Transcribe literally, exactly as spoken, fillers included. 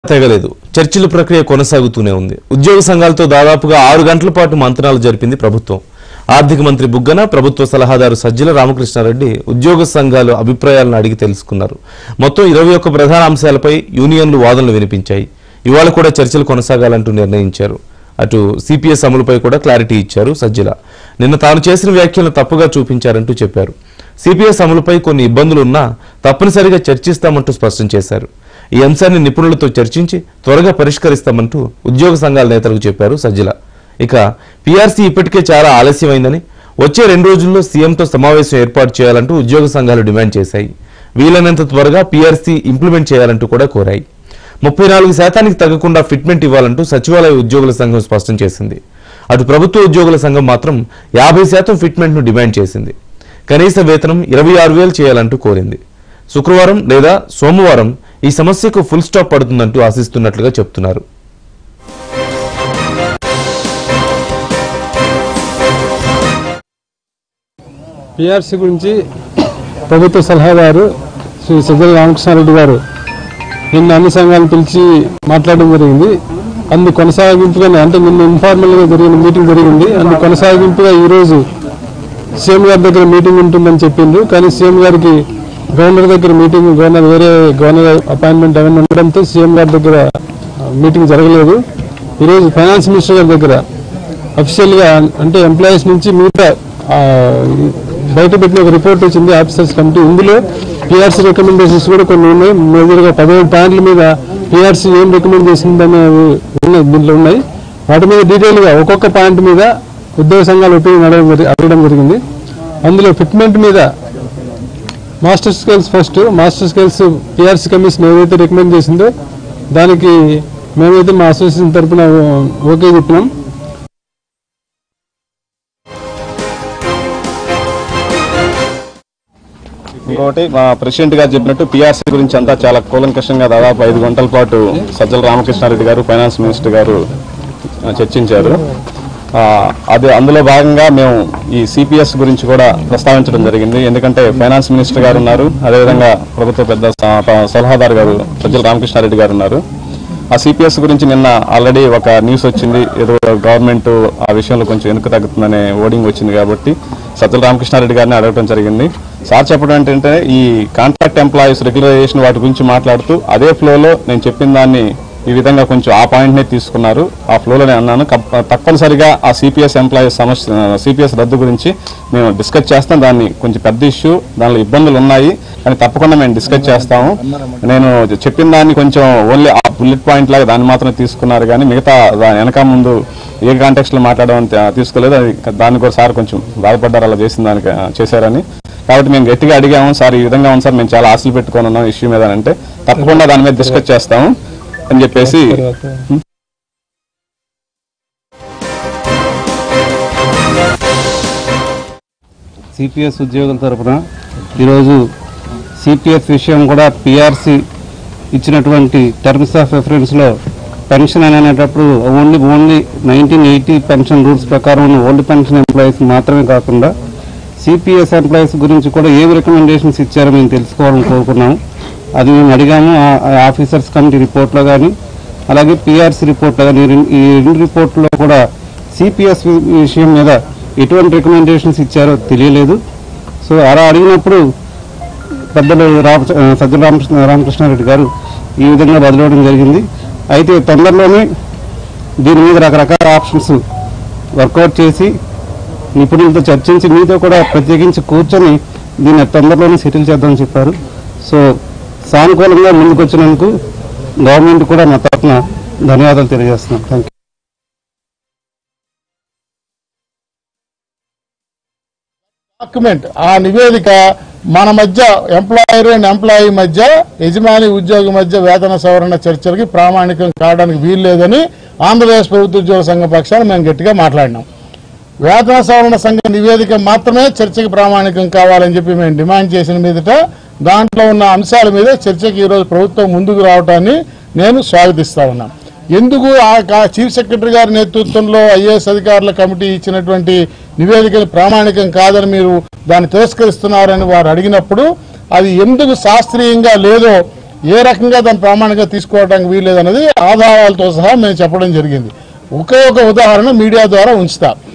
తెగలేదు. చర్చల ప్రక్రియ కొనసాగుతూనే ఉంది. ఉద్యోగ సంఘాలతో దాదాపుగా ఆరు గంటల పాటు మంత్రాలు జరిపింది ప్రభుత్వం. ఆర్థిక మంత్రి బుగ్గన, ప్రభుత్వ సలహాదారు సజ్జల రామకృష్ణారెడ్డి ఉద్యోగ సంఘాల అభిప్రాయాలను అడిగి తెలుసుకున్నారు. మొత్తం ఇరవై ఒక్క ప్రధాన అంశాలపై యూనియన్లు వాదనలు వినిపించాయి. ఇవాళ కూడా చర్చలు కొనసాగాలంటూ నిర్ణయించారు. అటు సిపిఎస్ అమలుపై కూడా క్లారిటీ ఇచ్చారు సజ్జల. నిన్న తాను చేసిన వ్యాఖ్యలను తప్పుగా చూపించారంటూ చెప్పారు. సిపిఎస్ అమలుపై కొన్ని ఇబ్బందులున్నా తప్పనిసరిగా చర్చిస్తామంటూ స్పష్టం చేశారు. ఈ అంశాన్ని నిపుణులతో చర్చించి త్వరగా పరిష్కరిస్తామంటూ ఉద్యోగ సంఘాల నేతలకు చెప్పారు సజ్జల. ఇక పీఆర్సీ ఇప్పటికే చాలా ఆలస్యమైందని, వచ్చే రెండు రోజుల్లో సీఎంతో సమావేశం ఏర్పాటు చేయాలంటూ ఉద్యోగ సంఘాలు డిమాండ్ చేశాయి. వీలైనంత త్వరగా పీఆర్సీ ఇంప్లిమెంట్ చేయాలంటూ కూడా కోరాయి. ముప్పై నాలుగు శాతానికి తగ్గకుండా ఫిట్మెంట్ ఇవ్వాలంటూ సచివాలయ ఉద్యోగుల సంఘం స్పష్టం చేసింది. అటు ప్రభుత్వ ఉద్యోగుల సంఘం మాత్రం యాభై శాతం ఫిట్మెంట్ ను డిమాండ్ చేసింది. కనీస వేతనం ఇరవై ఆరు వేలు చేయాలంటూ కోరింది. శుక్రవారం లేదా సోమవారం ఈ సమస్యకు ఫుల్ స్టాప్ పడుతుందంటూ ఆశిస్తున్నట్లుగా చెప్తున్నారు. పీఆర్సీ గురించి ప్రభుత్వ సలహాదారు శ్రీ సజ్జల రామకృష్ణారెడ్డి గారు నిన్న అన్ని సంఘాలను పిలిచి మాట్లాడడం జరిగింది. అందు కొనసాగింపుగానే, అంటే నిన్న ఇన్ఫార్మల్గా జరిగిన మీటింగ్ జరిగింది. అందు కొనసాగింపుగా ఈరోజు సీఎం గారి దగ్గర మీటింగ్ ఉంటుందని చెప్పిండ్రు. కానీ సీఎం గారికి గవర్నర్ దగ్గర మీటింగ్, గవర్నర్ వేరే గవర్నర్ అపాయింట్మెంట్ అవన్నీ ఉండడంతో సీఎం గారి దగ్గర మీటింగ్ జరగలేదు. ఈరోజు ఫైనాన్స్ మినిస్టర్ గారి దగ్గర అఫీషియల్గా, అంటే ఎంప్లాయీస్ నుంచి మిగతా బయట పెట్టిన ఒక రిపోర్ట్ వచ్చింది ఆఫీసర్స్ కమిటీ. ఇందులో పీఆర్సీ రికమెండేషన్స్ కూడా కొన్ని ఉన్నాయి. మేజర్గా పదిహేడు పాయింట్ల మీద పీఆర్సీ ఏం రికమెండ్ చేసిందనేవి ఉన్నాయి, దీంట్లో ఉన్నాయి. వాటి మీద డీటెయిల్గా ఒక్కొక్క పాయింట్ మీద ఉద్యోగ సంఘాలు ఒపీనియన్ అడగడం అడగడం జరిగింది. అందులో ఫిట్మెంట్ మీద master scales first master scales PRC commission ఏదైతే రికమెండ్ చేసిందో దానికి మేమైతే మా అసోసియేషన్ తరఫున ఓకే చెప్పినాం. ఇంకొకటి, మా ప్రెసిడెంట్ గారు చెప్పినట్టు పీఆర్సీ గురించి అంతా చాలా కూలంకషంగా దాదాపు ఐదు గంటల పాటు సజ్జల రామకృష్ణారెడ్డి గారు, ఫైనాన్స్ మినిస్టర్ గారు చర్చించారు. అది అందులో భాగంగా మేము ఈ సిపిఎస్ గురించి కూడా ప్రస్తావించడం జరిగింది. ఎందుకంటే ఫైనాన్స్ మినిస్టర్ గారు ఉన్నారు, అదేవిధంగా ప్రభుత్వ పెద్ద సలహాదారు గారు సజ్జల రామకృష్ణారెడ్డి గారు ఉన్నారు. ఆ సిపిఎస్ గురించి నిన్న ఆల్రెడీ ఒక న్యూస్ వచ్చింది, ఏదో గవర్నమెంట్ ఆ విషయంలో కొంచెం వెనుక తగ్గుతుందనే ఓడింగ్ వచ్చింది. కాబట్టి సజ్జల రామకృష్ణారెడ్డి గారిని అడగడం జరిగింది. సార్ చెప్పడం ఏంటంటే, ఈ కాంట్రాక్ట్ ఎంప్లాయీస్ రెగ్యులరైజేషన్ వాటి గురించి మాట్లాడుతూ అదే ఫ్లోలో నేను చెప్పిన దాన్ని ఈ విధంగా కొంచెం ఆ పాయింట్నే తీసుకున్నారు. ఆ ఫ్లోలో నేను అన్నాను, తప్పనిసరిగా ఆ సిపిఎస్ ఎంప్లాయీస్ సమస్య సిపిఎస్ రద్దు గురించి మేము డిస్కస్ చేస్తాం. దాన్ని కొంచెం పెద్ద ఇష్యూ, దానిలో ఇబ్బందులు ఉన్నాయి, కానీ తప్పకుండా మేము డిస్కస్ చేస్తాము. నేను చెప్పిన దాన్ని కొంచెం ఓన్లీ ఆ బుల్లెట్ పాయింట్ లాగా దాన్ని మాత్రం తీసుకున్నారు, కానీ మిగతా దాని వెనక ముందు ఏ కాంటెక్స్ట్లో మాట్లాడమని తీసుకోలేదు. అది దాన్ని కూడా సార్ కొంచెం బాధపడ్డారు అలా చేసిన దానికి చేశారని. కాబట్టి మేము గట్టిగా అడిగాము, సార్ ఈ విధంగా ఉంది సార్, మేము చాలా ఆశలు పెట్టుకొని ఉన్నాం ఇష్యూ మీద అంటే, తప్పకుండా దాని మీద డిస్కస్ చేస్తాము అని చెప్పేసి. సిపిఎస్ ఉద్యోగుల తరఫున ఈరోజు సిపిఎస్ విషయం కూడా పిఆర్సి ఇచ్చినటువంటి టర్మ్స్ ఆఫ్ రెఫరెన్స్లో పెన్షన్ అనేటప్పుడు only only nineteen eighty pension rules ప్రకారం ఉన్న ఓల్డ్ పెన్షన్ ఎంప్లాయీస్ మాత్రమే కాకుండా సిపిఎస్ ఎంప్లాయీస్ గురించి కూడా ఏమి రికమెండేషన్స్ ఇచ్చారో మేము తెలుసుకోవాలని కోరుకున్నాము. అది మేము అడిగాము. ఆఫీసర్స్ కమిటీ రిపోర్ట్లో కానీ అలాగే పిఆర్సీ రిపోర్ట్లో కానీ ఈ రెండు రిపోర్ట్లో కూడా సిపిఎస్ విషయం మీద ఎటువంటి రికమెండేషన్స్ ఇచ్చారో తెలియలేదు. సో అలా అడిగినప్పుడు పెద్దలు రామ సజ్జల రామకృష్ణ రామకృష్ణారెడ్డి గారు ఈ విధంగా బదిలవడం జరిగింది. అయితే తొందరలోనే దీని మీద రకరకాల ఆప్షన్స్ వర్కౌట్ చేసి నిపుణులతో చర్చించి మీతో కూడా ప్రత్యేకించి కూర్చొని దీన్ని తొందరలోనే సెటిల్ చేద్దామని చెప్పారు. సో సానుకూలంగా ముందుకు వచ్చినందుకు గవర్నమెంట్ కూడా మా తరఫున ధన్యవాదాలు తెలియజేస్తున్నాం. Thank you. డాక్యుమెంట్, ఆ నివేదిక మన మధ్య ఎంప్లాయర్ అండ్ ఎంప్లాయీ మధ్య, యజమాని ఉద్యోగి మధ్య వేతన సవరణ చర్చలకి ప్రామాణికం కావడానికి వీలు లేదని ఆంధ్రప్రదేశ్ ప్రభుత్వ ఉద్యోగ సంఘ పక్షాన్ని మేము గట్టిగా మాట్లాడినాం. వేతన సవరణ సంఘ నివేదిక మాత్రమే చర్చకి ప్రామాణికం కావాలని చెప్పి మేము డిమాండ్ చేసిన మీదట దాంట్లో ఉన్న అంశాల మీద చర్చకి ఈరోజు ప్రభుత్వం ముందుకు రావడాన్ని నేను స్వాగతిస్తా ఉన్నాను. ఎందుకు ఆ చీఫ్ సెక్రటరీ గారి నేతృత్వంలో ఐఏఎస్ అధికారుల కమిటీ ఇచ్చినటువంటి నివేదికలు ప్రామాణికం కాదని మీరు దాన్ని తిరస్కరిస్తున్నారని వారు అడిగినప్పుడు అది ఎందుకు శాస్త్రీయంగా లేదో ఏ రకంగా దాన్ని ప్రామాణికంగా తీసుకోవడానికి వీల్లేదన్నది ఆధారాలతో సహా మేము చెప్పడం జరిగింది. ఒకే ఒక ఉదాహరణ మీడియా ద్వారా ఉంచుతా.